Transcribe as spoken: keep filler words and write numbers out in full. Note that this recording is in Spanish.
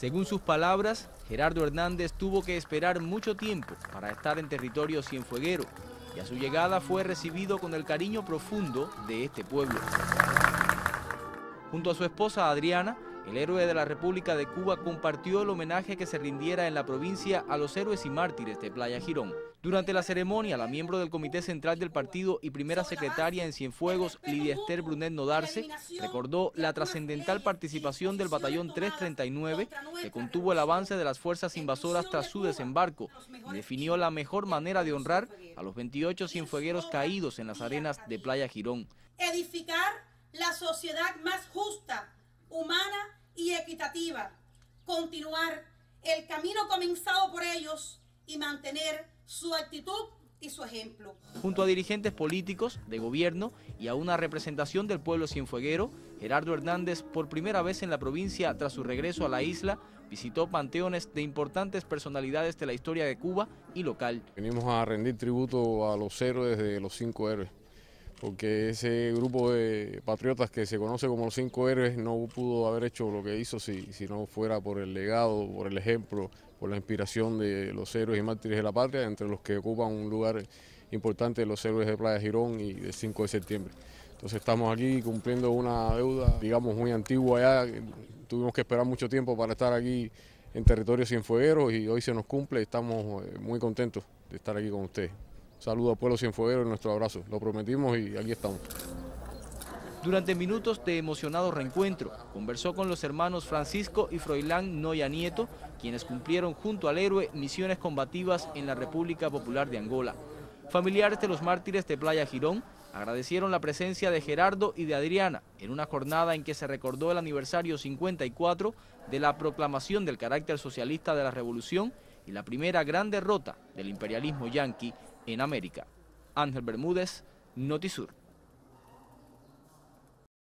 Según sus palabras, Gerardo Hernández tuvo que esperar mucho tiempo para estar en territorio cienfueguero y a su llegada fue recibido con el cariño profundo de este pueblo. Junto a su esposa Adriana, el héroe de la República de Cuba compartió el homenaje que se rindiera en la provincia a los héroes y mártires de Playa Girón. Durante la ceremonia, la miembro del Comité Central del Partido y primera secretaria en Cienfuegos, Lidia Esther Brunet Nodarse, recordó la trascendental participación del Batallón trescientos treinta y nueve, que contuvo el avance de las fuerzas invasoras tras su desembarco, y definió la mejor manera de honrar a los veintiocho cienfuegueros caídos en las arenas de Playa Girón. Edificar la sociedad más justa, humana y equitativa, continuar el camino comenzado por ellos y mantener su actitud y su ejemplo. Junto a dirigentes políticos, de gobierno y a una representación del pueblo cienfueguero, Gerardo Hernández, por primera vez en la provincia tras su regreso a la isla, visitó panteones de importantes personalidades de la historia de Cuba y local. Venimos a rendir tributo a los héroes de los cinco héroes, porque ese grupo de patriotas que se conoce como los cinco héroes no pudo haber hecho lo que hizo si, si no fuera por el legado, por el ejemplo, por la inspiración de los héroes y mártires de la patria, entre los que ocupan un lugar importante los héroes de Playa Girón y del cinco de septiembre. Entonces estamos aquí cumpliendo una deuda, digamos, muy antigua ya. Tuvimos que esperar mucho tiempo para estar aquí en territorio cienfueguero y hoy se nos cumple y estamos muy contentos de estar aquí con ustedes. Saludo al pueblo cienfueguero y nuestro abrazo. Lo prometimos y aquí estamos. Durante minutos de emocionado reencuentro, conversó con los hermanos Francisco y Froilán Noya Nieto, quienes cumplieron junto al héroe misiones combativas en la República Popular de Angola. Familiares de los mártires de Playa Girón agradecieron la presencia de Gerardo y de Adriana en una jornada en que se recordó el aniversario cincuenta y cuatro de la proclamación del carácter socialista de la Revolución y la primera gran derrota del imperialismo yanqui en América. Ángel Bermúdez, Notisur.